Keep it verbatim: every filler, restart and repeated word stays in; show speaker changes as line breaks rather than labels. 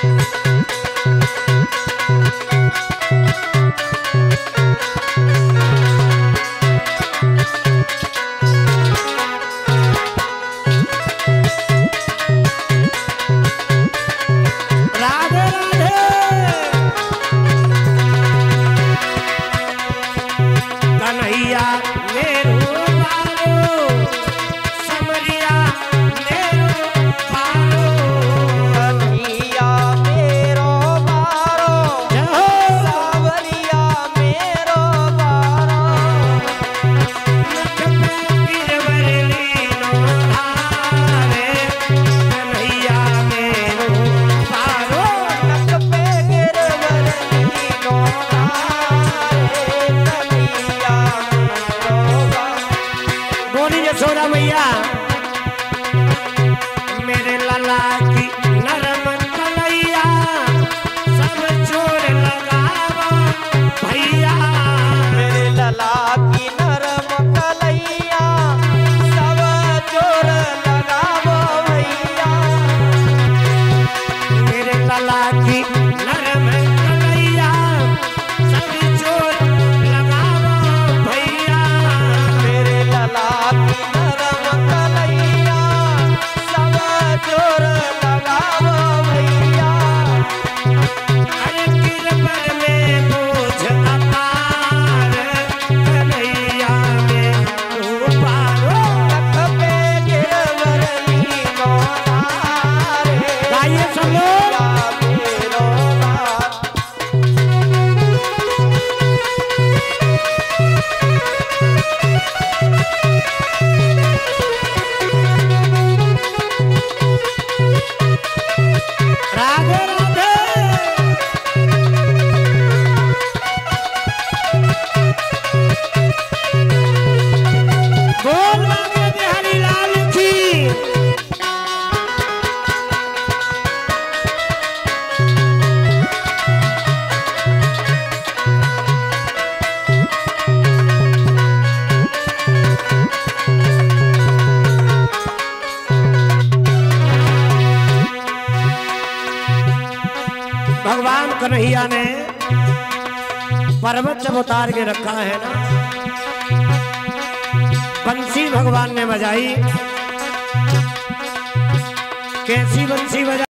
सोना मैया मेरे लाला की नरम कलैया सब जोर लगावा भैया।
मेरे लाला की नरम कलैया सब जोर लगावा भैया।
मेरे लाला की नरम कलैया सब जोर लगावा भैया।
मेरे लाला की नरम कलैया सब जोर लगावा भैया।
अरे गिरबर में बोझ अपार कन्हैया में तू पारो।
लख पे गिरवर नीनो तारे
गाइए सब लोग।
मेरो बार
राधे राधे। बोल बाबा बिहारी लाल की। भगवान कन्हैया ने पर्वत जब उतार के रखा है ना, बंसी भगवान ने बजाई। कैसी बंसी बजा